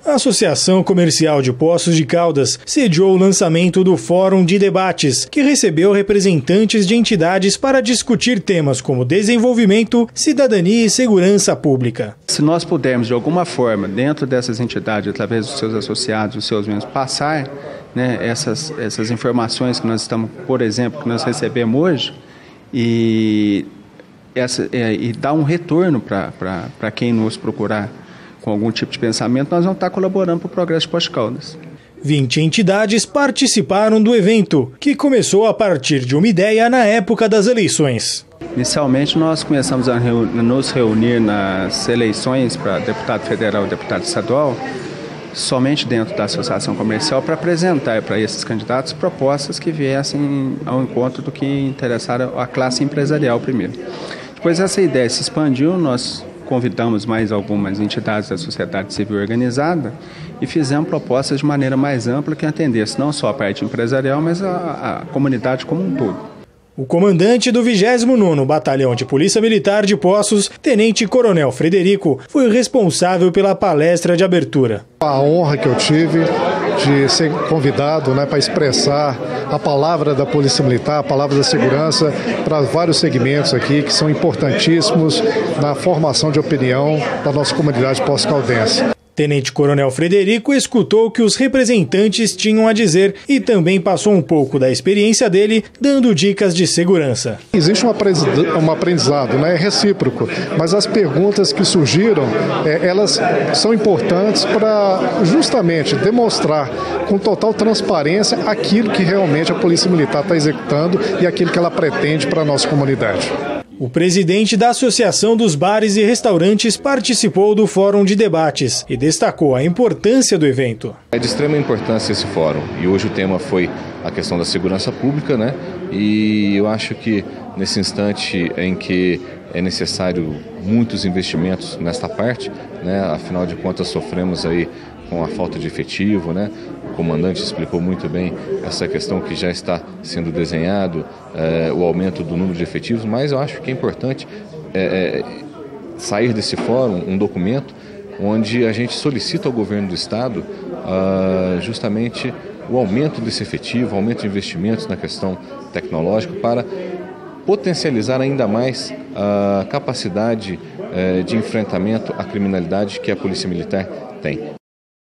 A Associação Comercial de Poços de Caldas sediou o lançamento do Fórum de Debates, que recebeu representantes de entidades para discutir temas como desenvolvimento, cidadania e segurança pública. Se nós pudermos, de alguma forma, dentro dessas entidades, através dos seus associados, dos seus membros, passar, né, essas informações que nós estamos, por exemplo, que nós recebemos hoje, e dar um retorno para quem nos procurar com algum tipo de pensamento, nós vamos estar colaborando para o progresso de Poços de Caldas. 20 entidades participaram do evento, que começou a partir de uma ideia na época das eleições. Inicialmente, nós começamos a nos reunir nas eleições para deputado federal e deputado estadual, somente dentro da associação comercial, para apresentar para esses candidatos propostas que viessem ao encontro do que interessaram a classe empresarial primeiro. Depois essa ideia se expandiu, nós convidamos mais algumas entidades da sociedade civil organizada e fizemos propostas de maneira mais ampla que atendesse não só a parte empresarial, mas a comunidade como um todo. O comandante do 29º Batalhão de Polícia Militar de Poços, Tenente Coronel Frederico, foi o responsável pela palestra de abertura. A honra que eu tive de ser convidado, para expressar a palavra da Polícia Militar, a palavra da segurança para vários segmentos aqui que são importantíssimos na formação de opinião da nossa comunidade poço-caldense. Tenente Coronel Frederico escutou o que os representantes tinham a dizer e também passou um pouco da experiência dele, dando dicas de segurança. Existe um aprendizado, recíproco, mas as perguntas que surgiram, elas são importantes para justamente demonstrar com total transparência aquilo que realmente a Polícia Militar está executando e aquilo que ela pretende para a nossa comunidade. O presidente da Associação dos Bares e Restaurantes participou do Fórum de Debates e destacou a importância do evento. É de extrema importância esse fórum e hoje o tema foi a questão da segurança pública, E eu acho que nesse instante em que é necessário muitos investimentos nesta parte, Afinal de contas sofremos aí com a falta de efetivo, O comandante explicou muito bem essa questão que já está sendo desenhado, o aumento do número de efetivos, mas eu acho que é importante sair desse fórum um documento onde a gente solicita ao governo do estado justamente o aumento desse efetivo, o aumento de investimentos na questão tecnológica para potencializar ainda mais a capacidade de enfrentamento à criminalidade que a Polícia Militar tem.